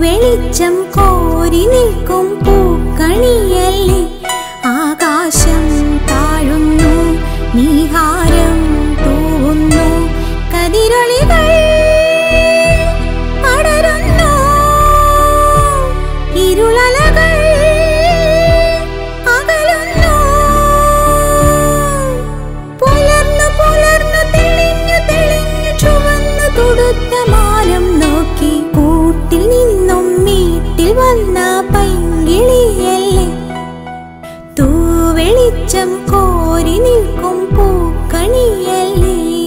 വെളിച്ചം കോരി നിൽക്കും പൂക്കണിയല്ലേ ആകാശം താഴുന്നു നീഹാരം തൂവുന്നു കതിരൊളികൾ പടരുന്നു ഇരുളലകൾ അകലുന്നു പുലർന്നു പുലർന്നു തെളിഞ്ഞു തെളിഞ്ഞു ചുവന്നു തുടുത്ത മാനം നോക്കി കൂട്ടിൽ നിന്നും വീട്ടിൽ വന്ന പൈങ്കിളിയല്ലേ തൂവെളിച്ചം കോരി നിൽക്കും പൂക്കണിയല്ലേ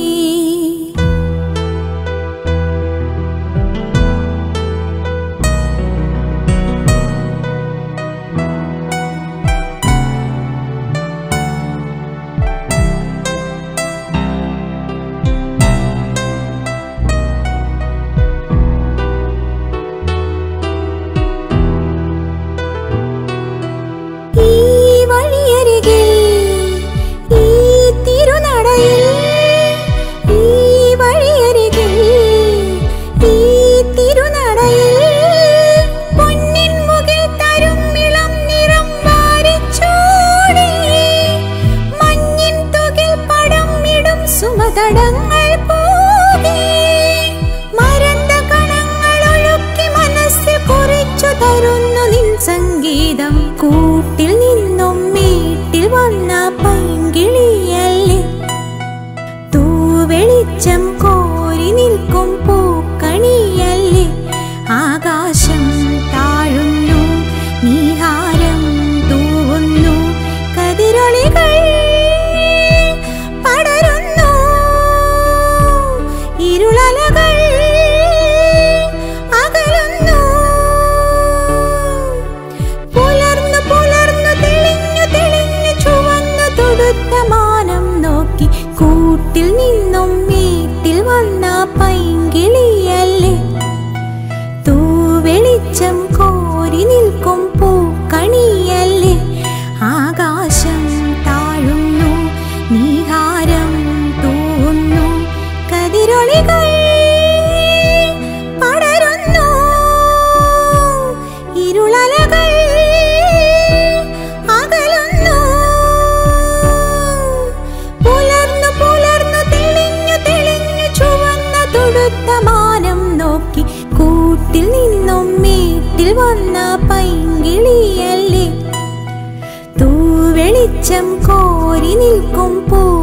തടങ്ങൾ പോകെ മരന്ത കണങ്ങൾ ഒഴുക്കി മനസ്സിൽ കുറിച്ചു തരുന്നു നിൻ സംഗീതം കൂട്ടിൽ നിന്നും വീട്ടിൽ വന്ന പൈങ്കിളിയല്ലേ തൂവെളിച്ചം കോരി നിൽക്കും പൂക്കണിയല്ലേ ആകാശം താഴുന്നു നീഹാരം തൂവുന്നു കതിരൊളികൾ ഇരുളലകൾ അകലുന്നു പുലർന്നു പുലർന്നു തെളിഞ്ഞു തെളിഞ്ഞു ചുവന്നു തുടുത്ത മാനം നോക്കി കൂട്ടിൽ നിന്നും വീട്ടിൽ വന്ന പൈങ്കിളിയല്ലേ തൂവെളിച്ചം കോരി നിൽക്കും പൂക്കണിയല്ലേ ആകാശം താഴുന്നു നീഹാരം തൂവുന്നു കതിരൊളികൾ പടരുന്നു ഇരുളലകൾ അകലുന്നു പുലർന്നു പുലർന്നു തെളിഞ്ഞു തെളിഞ്ഞു ചുവന്ന തുടുത്ത മാനം നോക്കി കൂട്ടിൽ നിന്നും വീട്ടിൽ വന്ന പൈങ്കിളിയല്ലേ തൂവെളിച്ചം കോരി നിൽക്കും പൂ